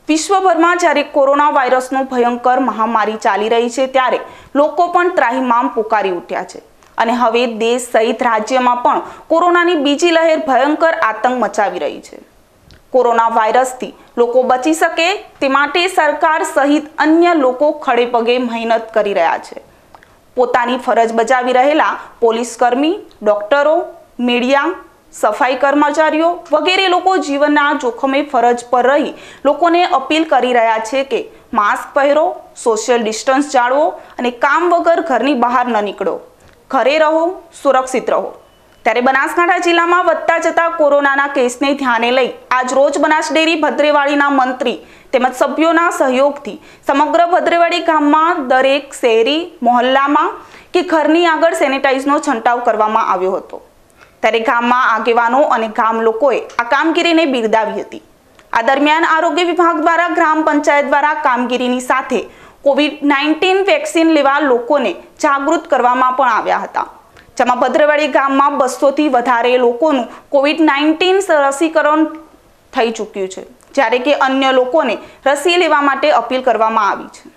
વિશ્વભરમાં જ્યારે કોરોના વાયરસનો ભયંકર મહામારી ચાલી રહી છે ત્યારે લોકો પણ ત્રાહિમામ પુકારી ઉઠ્યા છે અને હવે દેશ સહિત રાજ્યમાં પણ કોરોનાની બીજી લહેર ભયંકર આતંક મચાવી રહી છે। કોરોના વાયરસથી લોકો બચી શકે તે માટે સરકાર સહિત અન્ય લોકો ખડે પગે મહેનત કરી રહ્યા છે। પોતાની ફરજ બજાવી રહેલા પોલીસ કર્મી, ડોક્ટરો, મીડિયા, સફાઈ કર્મચારીઓ વગેરે લોકો જીવનના જોખમે ફરજ પર રહી લોકોને અપીલ કરી રહ્યા છે કે માસ્ક પહેરો, સોશિયલ ડિસ્ટન્સ જાળવો અને કામ વગર ઘરની બહાર ન નીકળો, ઘરે રહો, સુરક્ષિત રહો। ત્યારે બનાસકાંઠા જિલ્લામાં વધતા જતા કોરોનાના કેસને ધ્યાને લઈ આજ રોજ બનાસ ડેરી ભદ્રેવાડીના મંત્રી તેમજ સભ્યોના સહયોગથી સમગ્ર ભદ્રેવાડી ગામમાં દરેક શહેરી મોહલ્લામાં કે ઘરની આગળ સેનિટાઈઝનો છંટકાવ કરવામાં આવ્યો હતો। ત્યારે ગામમાં આગેવાનો અને ગામ લોકોએ આ કામગીરીને બિરદાવી હતી। આ દરમિયાન આરોગ્ય વિભાગ દ્વારા ગ્રામ પંચાયત દ્વારા કામગીરીની સાથે કોવિડ-19 વેક્સિન લેવા લોકોને જાગૃત કરવામાં પણ આવ્યા હતા, જેમાં ભદ્રેવાડી ગામમાં 200થી વધારે લોકોનું કોવિડ-19 રસીકરણ થઈ ચૂક્યું છે, જ્યારે કે અન્ય લોકોને રસી લેવા માટે અપીલ કરવામાં આવી છે।